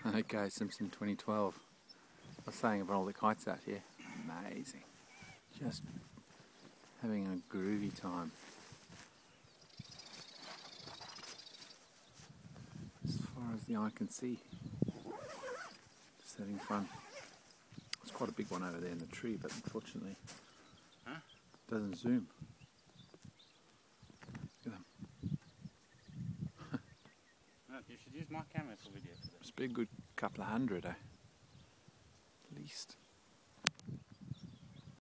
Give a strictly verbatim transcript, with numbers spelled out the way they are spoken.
Okay, Simpson twenty twelve. I was saying about all the kites out here. Amazing. Just having a groovy time. As far as the eye can see. Just having fun. There's quite a big one over there in the tree, but unfortunately huh? It doesn't zoom. Look at them. No, you should use my camera for video. Must be a good couple of hundred, eh? At least.